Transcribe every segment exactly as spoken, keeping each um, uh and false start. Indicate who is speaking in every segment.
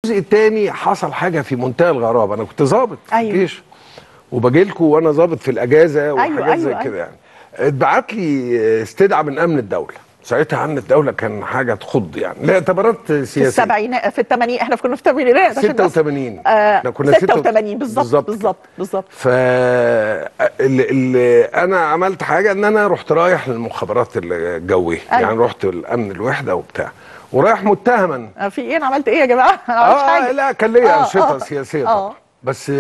Speaker 1: الجزء الثاني حصل حاجه في منتهى الغرابه. انا كنت ضابط في
Speaker 2: أيوة.
Speaker 1: الجيش وباجي لكم وانا ضابط في الاجازه وحاجات
Speaker 2: أيوة
Speaker 1: زي
Speaker 2: أيوة
Speaker 1: كده يعني. اتبعت لي استدعاء من امن الدوله. ساعتها امن الدوله كان حاجه تخض يعني، لا اعتبارات سياسيه.
Speaker 2: في السبعينات، في الثمانينات، احنا كنا في الثمانينات عشان
Speaker 1: ستة وثمانين.
Speaker 2: آه
Speaker 1: كنا
Speaker 2: ستة وثمانين بالظبط بالظبط بالظبط.
Speaker 1: ف اللي, اللي انا عملت حاجه ان انا رحت رايح للمخابرات الجويه. أيوة. يعني رحت الامن الوحده وبتاع ورايح متهما.
Speaker 2: آه في ايه؟ انا عملت ايه يا جماعه؟ انا ما عملتش
Speaker 1: آه
Speaker 2: حاجه.
Speaker 1: لا كان ليا
Speaker 2: آه
Speaker 1: انشطه
Speaker 2: آه
Speaker 1: سياسيه
Speaker 2: آه
Speaker 1: طبعا، بس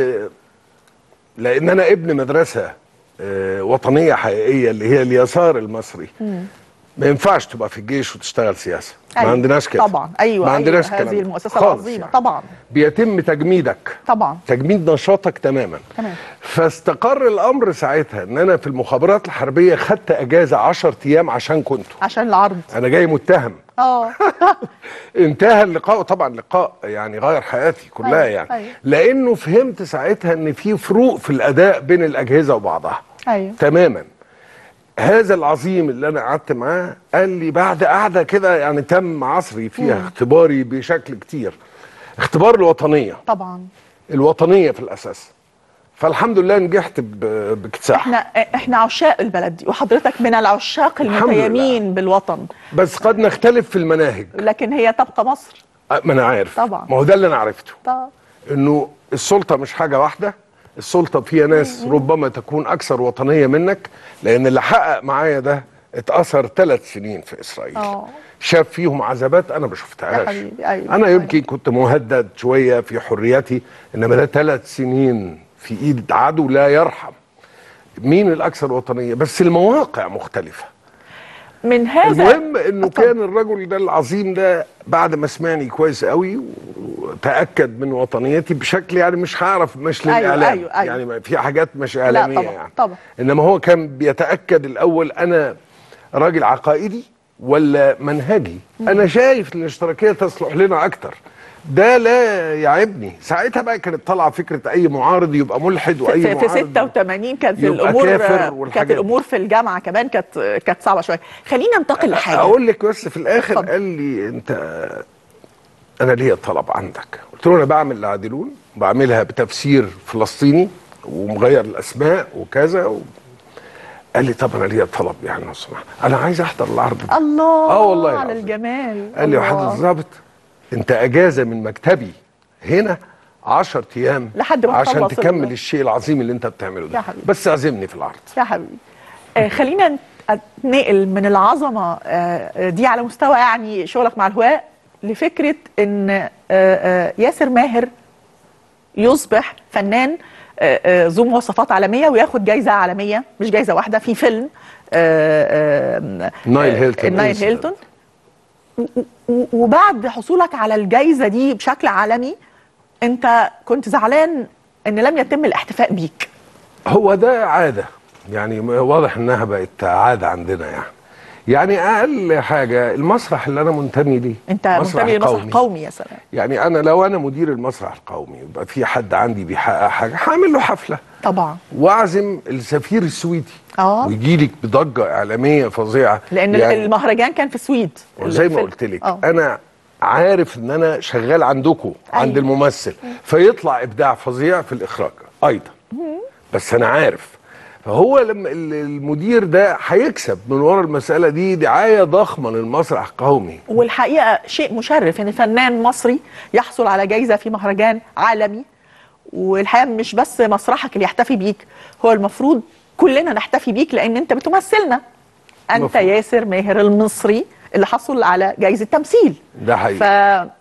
Speaker 1: لان انا ابن مدرسه وطنيه حقيقيه اللي هي اليسار المصري. مم. ما ينفعش تبقى في الجيش وتشتغل سياسه. أيوة. ما عندناش كده
Speaker 2: طبعا. ايوه
Speaker 1: ما عندناش
Speaker 2: أيوة.
Speaker 1: كلام
Speaker 2: هذه المؤسسه العظيمه يعني. طبعا
Speaker 1: بيتم تجميدك
Speaker 2: طبعا،
Speaker 1: تجميد نشاطك تماما.
Speaker 2: تمام.
Speaker 1: فاستقر الامر ساعتها ان انا في المخابرات الحربيه خدت اجازه عشرة ايام عشان كنتوا
Speaker 2: عشان العرض
Speaker 1: انا جاي متهم.
Speaker 2: اه
Speaker 1: انتهى اللقاء، طبعا لقاء يعني غير حياتي كلها. أيوة. يعني أيوة. لانه فهمت ساعتها ان في فروق في الاداء بين الاجهزه وبعضها.
Speaker 2: ايوه
Speaker 1: تماما. هذا العظيم اللي انا قعدت معاه قال لي بعد قعده كده يعني تم عصري فيها مم. اختباري بشكل كتير، اختبار الوطنيه.
Speaker 2: طبعا
Speaker 1: الوطنيه في الاساس. فالحمد لله نجحت باكتساح.
Speaker 2: احنا احنا عشاق البلد دي، وحضرتك من العشاق المتيمين بالوطن.
Speaker 1: بس قد نختلف في المناهج،
Speaker 2: لكن هي تبقى مصر.
Speaker 1: ما انا عارف
Speaker 2: طبعا.
Speaker 1: ما هو ده اللي انا عرفته.
Speaker 2: طبعا.
Speaker 1: انه السلطه مش حاجه واحده، السلطه فيها ناس مم. ربما تكون اكثر وطنيه منك، لان اللي حقق معايا ده اتأثر ثلاث سنين في اسرائيل. أوه. شاف فيهم عذابات انا ما شفتهاش.
Speaker 2: أيوة.
Speaker 1: انا يمكن أيوة. كنت مهدد شويه في حريتي، انما ده ثلاث سنين في ايد عدو لا يرحم. مين الاكثر وطنيه؟ بس المواقع مختلفه.
Speaker 2: من هذا
Speaker 1: المهم انه أطلع. كان الرجل ده العظيم ده بعد ما سمعني كويس قوي وتاكد من وطنيتي بشكل يعني مش هعرف، مش للاعلام. أيوة أيوة أيوة. يعني في حاجات مش اعلاميه. لا طبعا يعني.
Speaker 2: طبعا.
Speaker 1: انما هو كان بيتاكد الاول انا راجل عقائدي ولا منهجي. مم. انا شايف الاشتراكيه تصلح لنا اكتر. ده لا يعيبني. ساعتها بقى كانت طالعه فكره اي معارض يبقى ملحد، واي
Speaker 2: في
Speaker 1: معارض
Speaker 2: في ستة وثمانين كانت الامور كانت الامور في الجامعه كمان كانت كانت صعبه شويه. خلينا ننتقل لحاجه
Speaker 1: اقول لك بس في الاخر. طب. قال لي انت انا ليا طلب عندك. قلت له انا بعمل العادلون، بعملها بتفسير فلسطيني ومغير الاسماء وكذا و... قال لي طب انا ليا طلب يعني لو سمحت، انا عايز احضر العرض ده.
Speaker 2: الله
Speaker 1: اه والله
Speaker 2: على الجمال.
Speaker 1: قال لي يا حضرتك الظابط انت اجازه من مكتبي هنا عشرة ايام
Speaker 2: لحد ما
Speaker 1: عشان
Speaker 2: تخلص
Speaker 1: تكمل ال... الشيء العظيم اللي انت بتعمله ده. بس اعزمني في العرض
Speaker 2: يا حبيبي. آه خلينا نتنقل من العظمه آه دي على مستوى يعني شغلك مع الهواء لفكره ان آه آه ياسر ماهر يصبح فنان آه آه ذو مواصفات عالميه وياخد جايزه عالميه، مش جايزه واحده، في فيلم آه آه
Speaker 1: نايل هيلتون.
Speaker 2: نايل هيلتون. وبعد حصولك على الجايزه دي بشكل عالمي انت كنت زعلان ان لم يتم الاحتفاء بيك.
Speaker 1: هو ده عاده يعني، واضح انها بقت عاده عندنا يعني. يعني اقل حاجه المسرح اللي انا منتمي ليه،
Speaker 2: انت منتمي للمسرح القومي. يا سلام.
Speaker 1: يعني انا لو انا مدير المسرح القومي يبقى في حد عندي بيحقق حاجه هعمل له حفله
Speaker 2: طبعا،
Speaker 1: واعزم السفير السويدي
Speaker 2: اه
Speaker 1: ويجي لك بضجه اعلاميه فظيعه،
Speaker 2: لان يعني المهرجان كان في السويد.
Speaker 1: وزي ما قلت لك انا عارف ان انا شغال عندكم. أيوة. عند الممثل فيطلع ابداع فظيع في الاخراج ايضا. بس انا عارف فهو لما المدير ده هيكسب من ورا المساله دي دعايه ضخمه للمسرح القومي.
Speaker 2: والحقيقه شيء مشرف ان فنان مصري يحصل على جايزه في مهرجان عالمي. والحقيقه مش بس مسرحك اللي يحتفي بيك، هو المفروض كلنا نحتفي بيك لان انت بتمثلنا. انت مفروض. ياسر ماهر المصري اللي حصل على جايزه تمثيل.
Speaker 1: ده حقيقي.
Speaker 2: ف